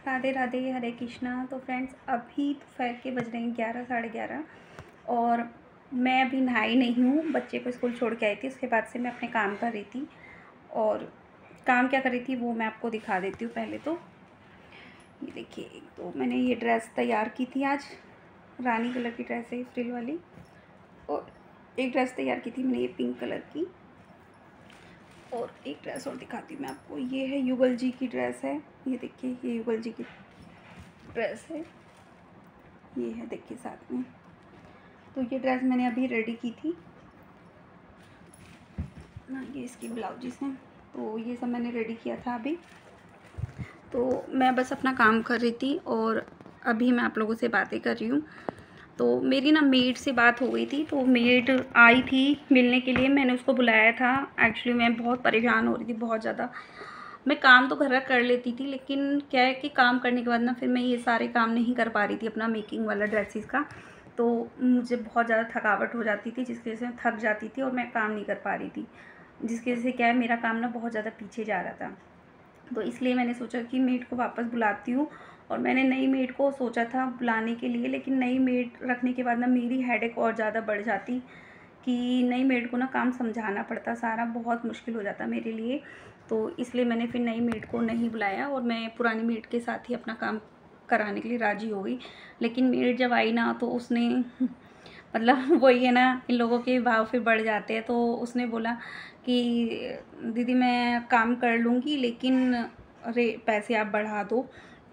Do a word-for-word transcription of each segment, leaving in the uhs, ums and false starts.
राधे राधे, हरे कृष्णा। तो फ्रेंड्स, अभी दोपहर के बज रहे हैं ग्यारह साढ़े ग्यारह और मैं अभी नहाई नहीं हूँ। बच्चे को स्कूल छोड़ के आई थी, उसके बाद से मैं अपने काम कर रही थी। और काम क्या कर रही थी वो मैं आपको दिखा देती हूँ। पहले तो ये देखिए, एक तो मैंने ये ड्रेस तैयार की थी आज, रानी कलर की ड्रेस है फ्रिल वाली। और एक ड्रेस तैयार की थी मैंने ये पिंक कलर की। और एक ड्रेस और दिखाती हूँ मैं आपको, ये है युगल जी की ड्रेस है। ये देखिए, ये युगल जी की ड्रेस है, ये है देखिए साथ में। तो ये ड्रेस मैंने अभी रेडी की थी ना, ये इसकी ब्लाउजेस हैं। तो ये सब मैंने रेडी किया था अभी। तो मैं बस अपना काम कर रही थी और अभी मैं आप लोगों से बातें कर रही हूँ। तो मेरी ना मेड से बात हो गई थी, तो मेड आई थी मिलने के लिए, मैंने उसको बुलाया था। एक्चुअली मैं बहुत परेशान हो रही थी, बहुत ज़्यादा। मैं काम तो घर का कर लेती थी, लेकिन क्या है कि काम करने के बाद ना फिर मैं ये सारे काम नहीं कर पा रही थी अपना मेकिंग वाला ड्रेसेस का। तो मुझे बहुत ज़्यादा थकावट हो जाती थी, जिसकी वजह से मैं थक जाती थी और मैं काम नहीं कर पा रही थी, जिसकी वजह से क्या है मेरा काम ना बहुत ज़्यादा पीछे जा रहा था। तो इसलिए मैंने सोचा कि मेड को वापस बुलाती हूँ। और मैंने नई मेड को सोचा था बुलाने के लिए, लेकिन नई मेड रखने के बाद ना मेरी हेडेक और ज़्यादा बढ़ जाती कि नई मेड को ना काम समझाना पड़ता, सारा बहुत मुश्किल हो जाता मेरे लिए। तो इसलिए मैंने फिर नई मेड को नहीं बुलाया और मैं पुरानी मेड के साथ ही अपना काम कराने के लिए राज़ी हो गई। लेकिन मेड जब आई ना तो उसने मतलब वही है ना, इन लोगों के भाव फिर बढ़ जाते हैं। तो उसने बोला कि दीदी मैं काम कर लूँगी, लेकिन अरे पैसे आप बढ़ा दो।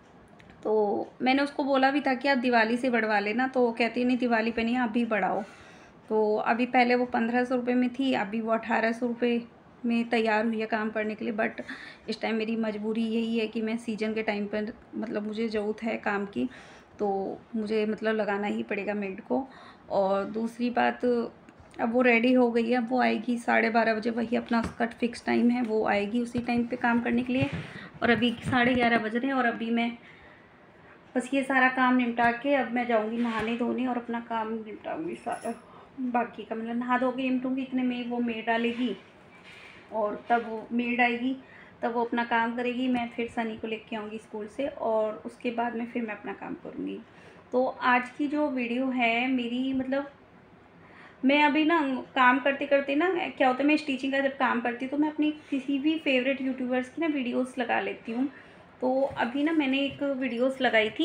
तो मैंने उसको बोला भी था कि आप दिवाली से बढ़वा लेना, तो वो कहती नहीं दिवाली पे नहीं, अभी बढ़ाओ। तो अभी पहले वो पंद्रह सौ रुपये में थी, अभी वो अठारह सौ रुपये में तैयार हुई है काम करने के लिए। बट इस टाइम मेरी मजबूरी यही है कि मैं सीजन के टाइम पर मतलब मुझे ज़रूरत है काम की, तो मुझे मतलब लगाना ही पड़ेगा मेड को। और दूसरी बात, अब वो रेडी हो गई है, अब वो आएगी साढ़े बारह बजे, वही अपना उसका फिक्स टाइम है, वो आएगी उसी टाइम पे काम करने के लिए। और अभी साढ़े ग्यारह बज रहे हैं और अभी मैं बस ये सारा काम निपटा के अब मैं जाऊंगी नहाने धोने और अपना काम निपटाऊंगी सारा बाकी का। मतलब नहा धो के निपटूंगी, इतने में वो मेड डालेगी और तब वो मेड आएगी, तब वो अपना काम करेगी। मैं फिर सनी को लेके आऊँगी स्कूल से और उसके बाद में फिर मैं अपना काम करूँगी। तो आज की जो वीडियो है मेरी, मतलब मैं अभी ना काम करते करते ना क्या होता है, मैं स्टिचिंग का जब काम करती हूँ तो मैं अपनी किसी भी फेवरेट यूट्यूबर्स की ना वीडियोस लगा लेती हूँ। तो अभी ना मैंने एक वीडियोस लगाई थी,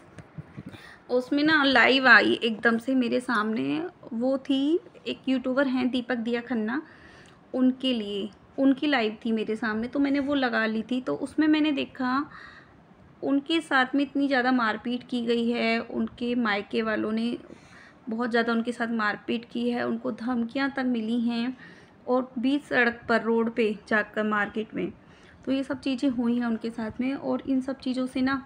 उसमें ना लाइव आई एकदम से मेरे सामने। वो थी, एक यूट्यूबर हैं दीपक दिया खन्ना, उनके लिए उनकी लाइव थी मेरे सामने, तो मैंने वो लगा ली थी। तो उसमें मैंने देखा उनके साथ में इतनी ज़्यादा मारपीट की गई है, उनके मायके वालों ने बहुत ज़्यादा उनके साथ मारपीट की है, उनको धमकियां तक मिली हैं और बीच सड़क पर रोड पे जाकर मार्केट में। तो ये सब चीज़ें हुई हैं उनके साथ में, और इन सब चीज़ों से ना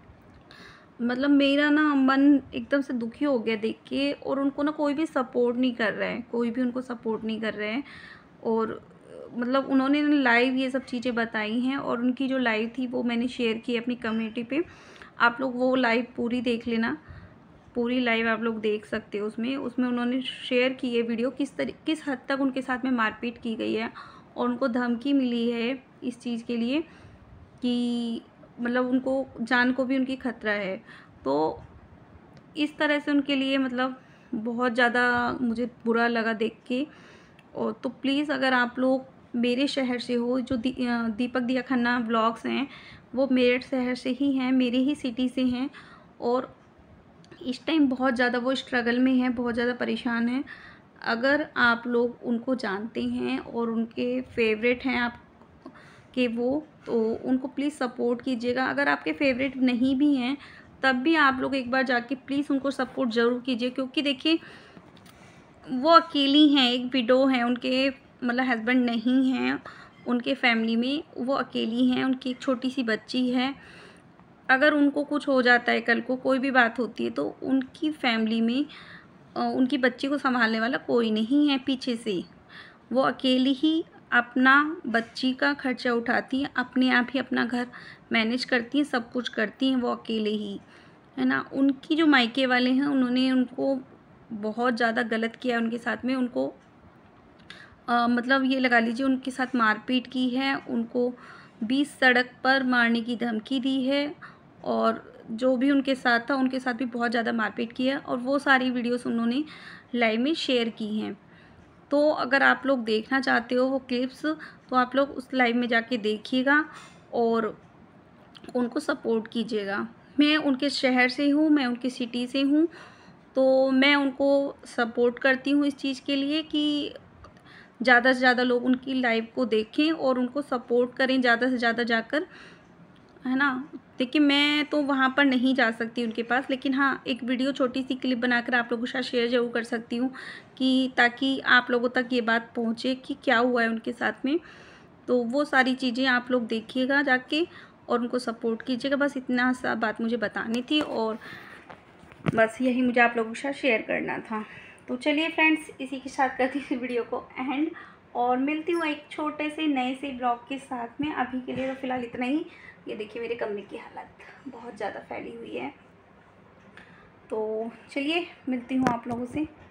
मतलब मेरा ना मन एकदम से दुखी हो गया देख के। और उनको ना कोई भी सपोर्ट नहीं कर रहा है, कोई भी उनको सपोर्ट नहीं कर रहे हैं। और मतलब उन्होंने लाइव ये सब चीज़ें बताई हैं, और उनकी जो लाइव थी वो मैंने शेयर की अपनी कम्युनिटी पे। आप लोग वो लाइव पूरी देख लेना, पूरी लाइव आप लोग देख सकते हो। उसमें उसमें उन्होंने शेयर की है वीडियो, किस तरह किस हद तक उनके साथ में मारपीट की गई है और उनको धमकी मिली है इस चीज़ के लिए कि मतलब उनको जान को भी उनकी खतरा है। तो इस तरह से उनके लिए मतलब बहुत ज़्यादा मुझे बुरा लगा देख के। और तो प्लीज़ अगर आप लोग मेरे शहर से हो, जो दी, दीपक दिया खन्ना व्लॉग्स हैं वो मेरठ शहर से ही हैं, मेरे ही सिटी से हैं, और इस टाइम बहुत ज़्यादा वो स्ट्रगल में हैं, बहुत ज़्यादा परेशान हैं। अगर आप लोग उनको जानते हैं और उनके फेवरेट हैं आप कि वो, तो उनको प्लीज़ सपोर्ट कीजिएगा। अगर आपके फेवरेट नहीं भी हैं तब भी आप लोग एक बार जाके प्लीज़ उनको सपोर्ट ज़रूर कीजिए, क्योंकि देखिए वो अकेली हैं, एक विडो हैं, उनके मतलब हस्बैंड नहीं हैं उनके फैमिली में, वो अकेली हैं, उनकी एक छोटी सी बच्ची है। अगर उनको कुछ हो जाता है, कल को कोई भी बात होती है, तो उनकी फैमिली में उनकी बच्ची को संभालने वाला कोई नहीं है पीछे से। वो अकेली ही अपना बच्ची का खर्चा उठाती हैं, अपने आप ही अपना घर मैनेज करती हैं, सब कुछ करती हैं वो अकेले ही, है ना। उनकी जो मायके वाले हैं उन्होंने उनको बहुत ज़्यादा गलत किया उनके साथ में, उनको आ, मतलब ये लगा लीजिए उनके साथ मारपीट की है, उनको बीच सड़क पर मारने की धमकी दी है। और जो भी उनके साथ था उनके साथ भी बहुत ज़्यादा मारपीट की है, और वो सारी वीडियोस उन्होंने लाइव में शेयर की हैं। तो अगर आप लोग देखना चाहते हो वो क्लिप्स, तो आप लोग उस लाइव में जाके देखिएगा और उनको सपोर्ट कीजिएगा। मैं उनके शहर से हूँ, मैं उनकी सिटी से हूँ, तो मैं उनको सपोर्ट करती हूँ इस चीज़ के लिए कि ज़्यादा से ज़्यादा लोग उनकी लाइव को देखें और उनको सपोर्ट करें ज़्यादा से ज़्यादा जाकर, है ना। देखिए मैं तो वहाँ पर नहीं जा सकती उनके पास, लेकिन हाँ एक वीडियो छोटी सी क्लिप बनाकर आप लोगों के साथ शेयर ज़रूर कर सकती हूँ कि ताकि आप लोगों तक ये बात पहुँचे कि क्या हुआ है उनके साथ में। तो वो सारी चीज़ें आप लोग देखिएगा जाके और उनको सपोर्ट कीजिएगा। बस इतना सा बात मुझे बतानी थी और बस यही मुझे आप लोगों के साथ शेयर करना था। तो चलिए फ्रेंड्स, इसी के साथ करती हूँ वीडियो को एंड, और मिलती हूँ एक छोटे से नए से ब्लॉग के साथ में। अभी के लिए तो फ़िलहाल इतना ही। ये देखिए मेरे कमरे की हालत बहुत ज़्यादा फैली हुई है। तो चलिए मिलती हूँ आप लोगों से।